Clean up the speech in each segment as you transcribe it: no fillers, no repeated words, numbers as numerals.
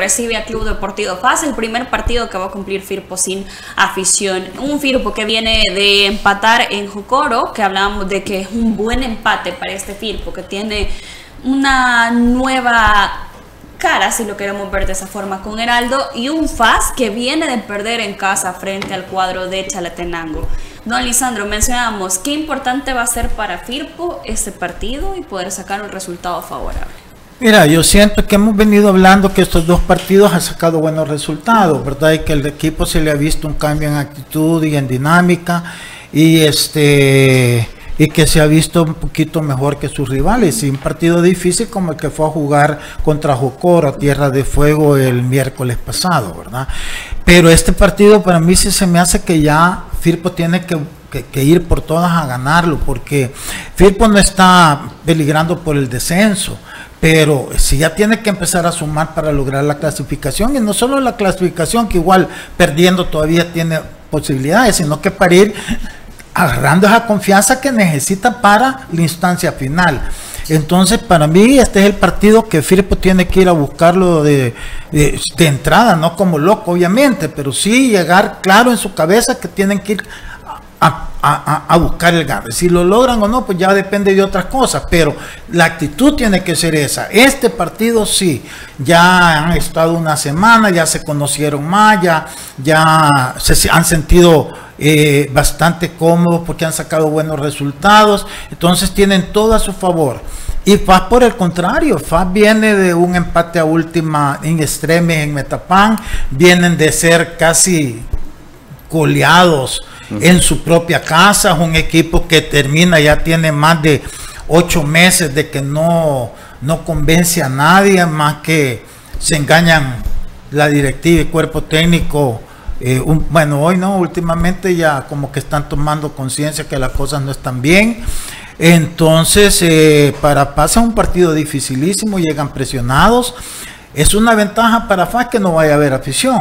recibe a Club Deportivo FAS, el primer partido que va a cumplir Firpo sin afición. Un Firpo que viene de empatar en Jocoro, que hablábamos de que es un buen empate para este Firpo, que tiene una nueva cara, si lo queremos ver de esa forma, con Heraldo, y un FAS que viene de perder en casa frente al cuadro de Chalatenango. Don Lisandro, mencionamos qué importante va a ser para Firpo este partido y poder sacar un resultado favorable. Mira, yo siento que hemos venido hablando que estos dos partidos han sacado buenos resultados, ¿verdad? Y que el equipo se le ha visto un cambio en actitud y en dinámica, y que se ha visto un poquito mejor que sus rivales, y un partido difícil como el que fue a jugar contra Jocoro, Tierra de Fuego, el miércoles pasado, ¿verdad? Pero este partido para mí sí se me hace que ya Firpo tiene que ir por todas a ganarlo, porque Firpo no está peligrando por el descenso, pero si ya tiene que empezar a sumar para lograr la clasificación, y no solo la clasificación, que igual perdiendo todavía tiene posibilidades, sino que para ir agarrando esa confianza que necesita para la instancia final. Entonces, para mí, este es el partido que Firpo tiene que ir a buscarlo de entrada, no como loco, obviamente, pero sí llegar claro en su cabeza que tienen que ir a buscar el gane. Si lo logran o no, pues ya depende de otras cosas, pero la actitud tiene que ser esa. Este partido sí, ya han estado una semana, ya se conocieron más, ya se han sentido bastante cómodos porque han sacado buenos resultados, entonces tienen todo a su favor. Y FAS, por el contrario, FAS viene de un empate a última en extremis en Metapán, vienen de ser casi goleados en su propia casa, es un equipo que termina, ya tiene más de 8 meses de que no convence a nadie, más que se engañan la directiva y cuerpo técnico. Bueno, hoy no, últimamente ya como que están tomando conciencia que las cosas no están bien. Entonces, para FAS es un partido dificilísimo, llegan presionados. Es una ventaja para FAS que no vaya a haber afición,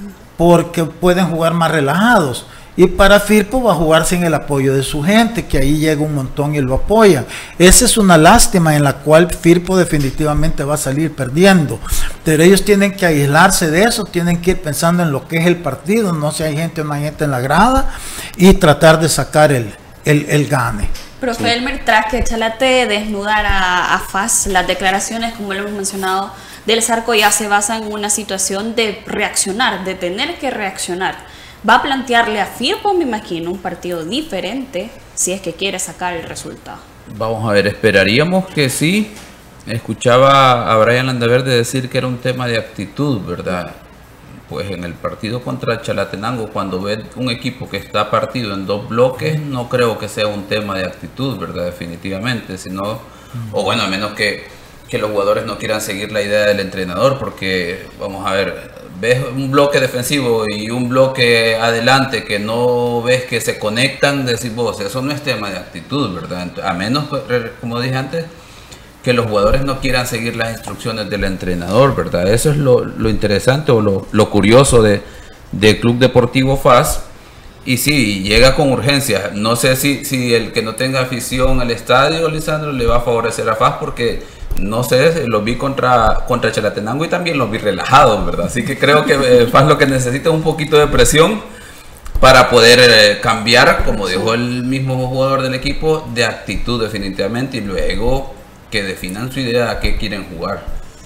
porque pueden jugar más relajados. Y para Firpo va a jugar sin el apoyo de su gente, que ahí llega un montón y lo apoya. Esa es una lástima en la cual Firpo definitivamente va a salir perdiendo. Pero ellos tienen que aislarse de eso, tienen que ir pensando en lo que es el partido, no si hay gente o no hay gente en la grada, y tratar de sacar el gane. Profe Elmer, tras que Chalate desnudara a FAS, las declaraciones, como lo hemos mencionado, del Zarco ya se basan en una situación de reaccionar, de tener que reaccionar. Va a plantearle a Firpo, me imagino, un partido diferente si es que quiere sacar el resultado. Vamos a ver, esperaríamos que sí. Escuchaba a Brian Landaverde decir que era un tema de actitud, ¿verdad? Pues en el partido contra Chalatenango, cuando ve un equipo que está partido en 2 bloques, no creo que sea un tema de actitud, ¿verdad? Definitivamente, sino, o bueno, a menos que los jugadores no quieran seguir la idea del entrenador, porque, vamos a ver, ves un bloque defensivo y un bloque adelante que no ves que se conectan, decís vos, eso no es tema de actitud, ¿verdad? A menos, como dije antes, que los jugadores no quieran seguir las instrucciones del entrenador, ¿verdad? Eso es lo interesante o lo curioso del Club Deportivo FAS. Y sí, llega con urgencia. No sé si el que no tenga afición al estadio, Lisandro, le va a favorecer a FAS, porque no sé, lo vi contra Chalatenango y también lo vi relajado, ¿verdad? Así que creo que FAS lo que necesita es un poquito de presión para poder cambiar, como dijo el mismo jugador del equipo, de actitud definitivamente, y luego que definan su idea a qué quieren jugar.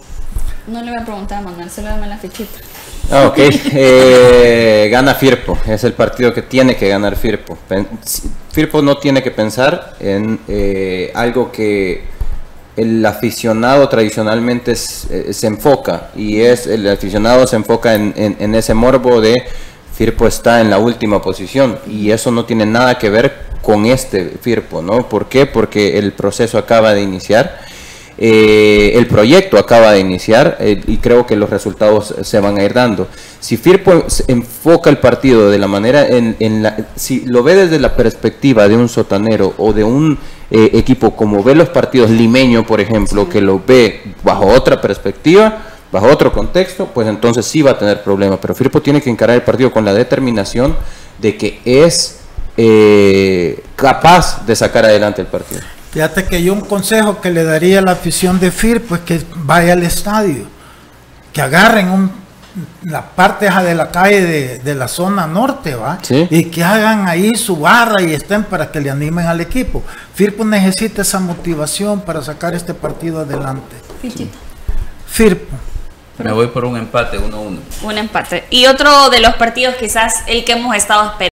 No le voy a preguntar a Manuel, se le da la fichita. Ok, gana Firpo, es el partido que tiene que ganar Firpo. Firpo no tiene que pensar en algo que el aficionado tradicionalmente se enfoca, y el aficionado se enfoca en ese morbo de Firpo está en la última posición, y eso no tiene nada que ver con este Firpo, ¿no? ¿Por qué? Porque el proceso acaba de iniciar, el proyecto acaba de iniciar, y creo que los resultados se van a ir dando. Si Firpo enfoca el partido de la manera, si lo ve desde la perspectiva de un sotanero o de un equipo como ve los partidos limeño, por ejemplo, que lo ve bajo otra perspectiva, bajo otro contexto, pues entonces sí va a tener problemas. Pero Firpo tiene que encarar el partido con la determinación de que es capaz de sacar adelante el partido. Fíjate que yo un consejo que le daría a la afición de Firpo es que vaya al estadio, que agarren la parte de la calle de la zona norte, ¿va? Sí. Y que hagan ahí su barra y estén para que le animen al equipo. Firpo necesita esa motivación para sacar este partido adelante. Fichita. Firpo. Me voy por un empate 1-1. Un empate. Y otro de los partidos, quizás el que hemos estado esperando.